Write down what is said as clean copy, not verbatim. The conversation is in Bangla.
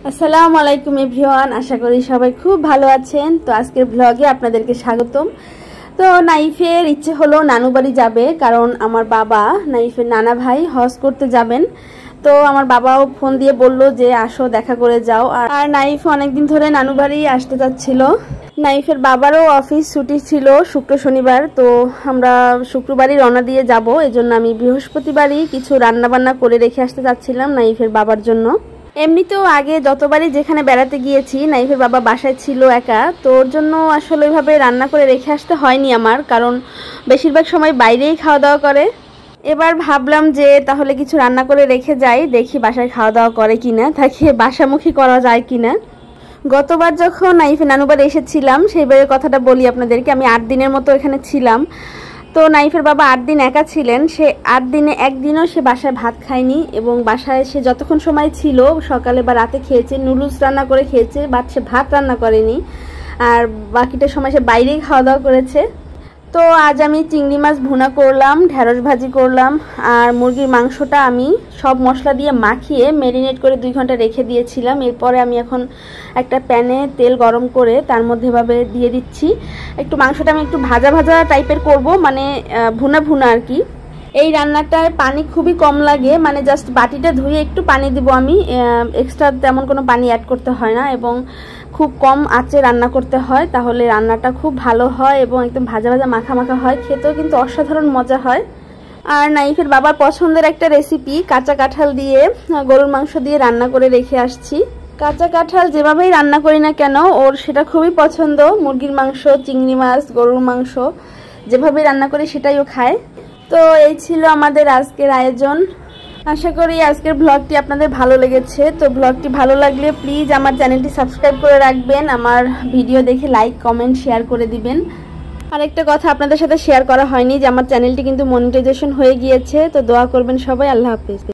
আসসালামু আলাইকুম এভরিওয়ান, আশা করি সবাই খুব ভালো আছেন। তো আজকের ব্লগে আপনাদেরকে স্বাগতম। তো নাইফের ইচ্ছে হলো নানু বাড়ি যাবে, কারণ আমার বাবা নাইফের নানা ভাই হজ করতে যাবেন। তো আমার বাবাও ফোন দিয়ে বলল যে আসো দেখা করে যাও। আর নাইফ অনেকদিন ধরে নানু বাড়ি আসতে যাচ্ছিল। নাইফের বাবারও অফিস ছুটি ছিল শুক্র শনিবার, তো আমরা শুক্রবারই রওনা দিয়ে যাব। এজন্য আমি বৃহস্পতিবারই কিছু রান্নাবান্না করে রেখে আসতে যাচ্ছিলাম নাইফের বাবার জন্য। এমনিতেও আগে যতবারই যেখানে বেড়াতে গিয়েছি নাইফের বাবা বাসায় ছিল একা, তো ওর জন্য আসলে ওইভাবে রান্না করে রেখে আসতে হয়নি আমার, কারণ বেশিরভাগ সময় বাইরেই খাওয়া দাওয়া করে। এবার ভাবলাম যে তাহলে কিছু রান্না করে রেখে যাই, দেখি বাসায় খাওয়া দাওয়া করে কিনা, তাকে বাসামুখী করা যায় কিনা। গতবার যখন নাইফের নানুবাড়ি এসেছিলাম সেইবারের কথাটা বলি আপনাদেরকে। আমি 8 দিনের মতো এখানে ছিলাম। তো নাইফের বাবা 8 দিন একা ছিলেন। সে 8 দিনে একদিনও সে বাসায় ভাত খায়নি, এবং বাসায় সে যতক্ষণ সময় ছিল সকালে বা রাতে খেয়েছে, নুডলস রান্না করে খেয়েছে, বাট সে ভাত রান্না করেনি। আর বাকিটা সময় সে বাইরেই খাওয়া দাওয়া করেছে। তো আজ আমি চিংড়ি মাছ ভুনা করলাম, ঢেঁড়স ভাজি করলাম, আর মুরগির মাংসটা আমি সব মশলা দিয়ে মাখিয়ে ম্যারিনেট করে 2 ঘন্টা রেখে দিয়েছিলাম। এরপরে আমি এখন একটা প্যানে তেল গরম করে তার মধ্যে এভাবে দিয়ে দিচ্ছি। একটু মাংসটা আমি একটু ভাজা ভাজা টাইপের করব, মানে ভুনা ভুনা আর কি। এই রান্নাটায় পানি খুবই কম লাগে, মানে জাস্ট বাটিটা ধুয়ে একটু পানি দিব আমি, এক্সট্রা তেমন কোনো পানি অ্যাড করতে হয় না, এবং খুব কম আঁচে রান্না করতে হয়, তাহলে রান্নাটা খুব ভালো হয় এবং একদম ভাজা ভাজা মাখা মাখা হয়, খেতেও কিন্তু অসাধারণ মজা হয়। আর নাইফের বাবার পছন্দের একটা রেসিপি কাঁচা কাঁঠাল দিয়ে গরুর মাংস দিয়ে রান্না করে রেখে আসছি। কাঁচা কাঁঠাল যেভাবেই রান্না করি না কেন ওর সেটা খুবই পছন্দ। মুরগির মাংস, চিংড়ি মাছ, গরুর মাংস যেভাবেই রান্না করি সেটাই ও খায়। তো এই ছিল আমাদের আজকের আয়োজন। আশা করি আজকের ব্লগটি আপনাদের ভালো লেগেছে। তো ব্লগটি ভালো লাগলে প্লিজ আমার চ্যানেলটি সাবস্ক্রাইব করে রাখবেন, আমার ভিডিও দেখে লাইক কমেন্ট শেয়ার করে দিবেন। আরেকটা কথা আপনাদের সাথে শেয়ার করা হয়নি যে আমার চ্যানেলটি কিন্তু মনিটাইজেশন হয়ে গিয়েছে, তো দোয়া করবেন সবাই। আল্লাহ হাফেজ।